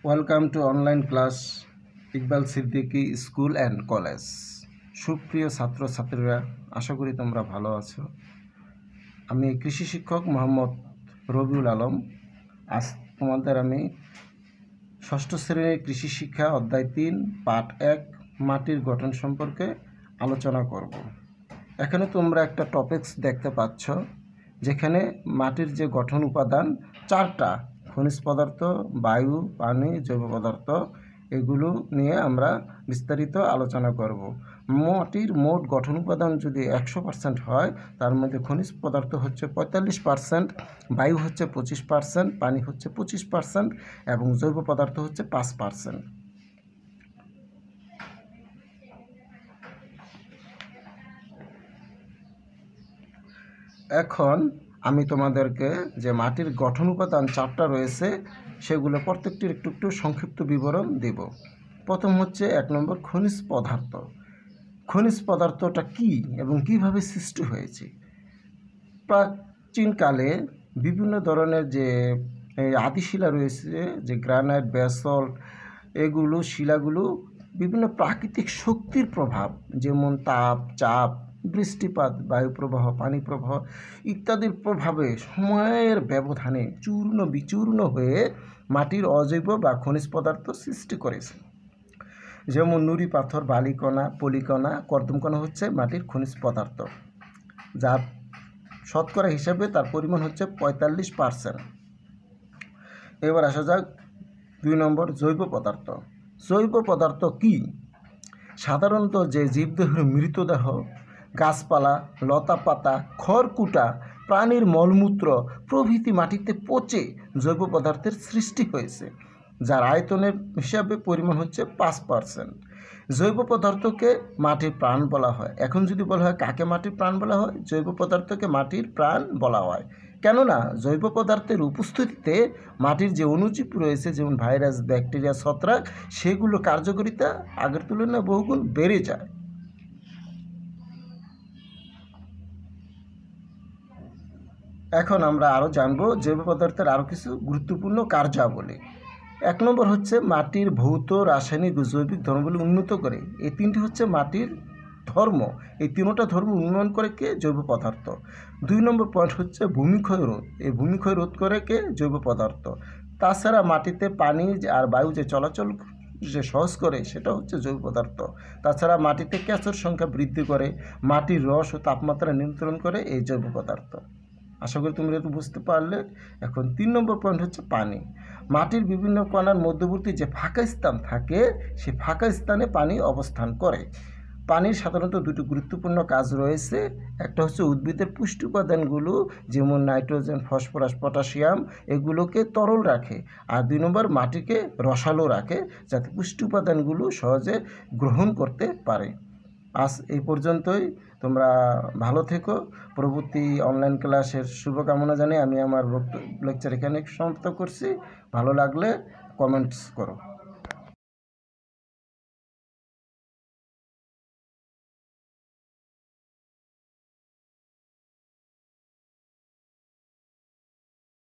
Welcome to online class Iqbal Siddiqui school and college. সুপ্রিয় ছাত্রছাত্রীরা, আশা করি তোমরা ভালো আছো। আমি কৃষি শিক্ষক মোহাম্মদ রবিউল আলম। আজ তোমাদের আমি ষষ্ঠ শ্রেণীর কৃষি শিক্ষা অধ্যায় 3 পাঠ 1 মাটির গঠন সম্পর্কে আলোচনা করব। এখানে তোমরা একটা টপিকস দেখতে পাচ্ছ, যেখানে মাটির যে গঠন উপাদান 4টা: খনিজ পদার্থ, বায়ু, পানি, জৈব পদার্থ, এগুলো নিয়ে আমরা বিস্তারিত আলোচনা করব। মাটির মোট গঠন উপাদান যদি 100% হয়, তার মধ্যে খনিজ পদার্থ হচ্ছে 45%, বায়ু হচ্ছে 25%, পানি হচ্ছে 25% এবং জৈব পদার্থ হচ্ছে 5%। এখন আমি তোমাদেরকে যে মাটির গঠন উপাদান 4টা রয়েছে, সেগুলো প্রত্যেকটির একটু একটু সংক্ষিপ্ত বিবরণ দেব। প্রথম হচ্ছে 1 নম্বর খনিজ পদার্থ। খনিজ পদার্থটা কি এবং কিভাবে সৃষ্টি হয়েছে? প্রাচীনকালে বিভিন্ন ধরনের যে আদিশিলা রয়েছে, যে গ্রানাইট, ব্যাসল্ট, এগুলো শিলাগুলো বিভিন্ন প্রাকৃতিক শক্তির প্রভাব, যেমন তাপ, চাপ, বৃষ্টিপাত, বায়ুপ্রবাহ, পানি প্রবাহ ইত্যাদির প্রভাবে সময়ের ব্যবধানে চূর্ণ বিচূর্ণ হয়ে মাটির অজৈব বা খনিজ পদার্থ সৃষ্টি করেছে। যেমন নুড়ি পাথর, বালিকণা, পলিকণা, কর্দমকণা হচ্ছে মাটির খনিজ পদার্থ, যার শতকরা হিসাবে তার পরিমাণ হচ্ছে 45%। এবার আসা যাক 2 নম্বর জৈব পদার্থ। জৈব পদার্থ কি? সাধারণত যে জীবদেহের মৃতদেহ, গাছপালা, লতাপাতা, খড়কুটা, প্রাণীর মলমূত্র প্রভৃতি মাটিতে পচে জৈব পদার্থের সৃষ্টি হয়েছে, যার আয়তনের হিসাবে পরিমাণ হচ্ছে 5%। জৈব পদার্থকে মাটির প্রাণ বলা হয়। এখন যদি বলা হয় কাকে মাটির প্রাণ বলা হয়, জৈব পদার্থকে মাটির প্রাণ বলা হয়। কেননা জৈব পদার্থের উপস্থিতিতে মাটির যে অণুজীব রয়েছে, যেমন ভাইরাস, ব্যাকটেরিয়া, ছত্রাক, সেগুলো কার্যকারিতা আগের তুলনায় বহুগুণ বেড়ে যায়। এখন আমরা আরও জানব জৈব পদার্থের আরও কিছু গুরুত্বপূর্ণ কার্যাবলী। 1 নম্বর হচ্ছে মাটির ভৌত, রাসায়নিক ও জৈবিক ধর্মগুলি উন্নত করে। এই 3টি হচ্ছে মাটির ধর্ম। এই 3টা ধর্ম উন্নয়ন করে কে? জৈব পদার্থ। 2 নম্বর পয়েন্ট হচ্ছে ভূমিক্ষয় রোধ। এই ভূমিক্ষয় রোধ করে কে? জৈব পদার্থ। তাছাড়া মাটিতে পানি আর বায়ু যে চলাচল যে সহজ করে, সেটা হচ্ছে জৈব পদার্থ। তাছাড়া মাটিতে কেঁচোর সংখ্যা বৃদ্ধি করে, মাটির রস ও তাপমাত্রা নিয়ন্ত্রণ করে এই জৈব পদার্থ। আশা করি তোমরা একটু বুঝতে পারলে। এখন 3 নম্বর পয়েন্ট হচ্ছে পানি। মাটির বিভিন্ন কণার মধ্যবর্তী যে ফাঁকা স্থান থাকে, সেই ফাঁকা স্থানে পানি অবস্থান করে। পানির সাধারণত 2টি গুরুত্বপূর্ণ কাজ রয়েছে। একটা হচ্ছে উদ্ভিদের পুষ্টি উপাদানগুলো, যেমন নাইট্রোজেন, ফসফরাস, পটাশিয়াম, এগুলোকে তরল রাখে। আর 2 নম্বর মাটিকে রসালো রাখে, যাতে পুষ্টি উপাদানগুলো সহজে গ্রহণ করতে পারে। আজ এই পর্যন্তই। তোমরা ভালো থেকো। পরবর্তী অনলাইন ক্লাসের শুভকামনা জানিয়ে আমি আমার লেকচার এখানে সমাপ্ত করছি। ভালো লাগলে কমেন্টস করো।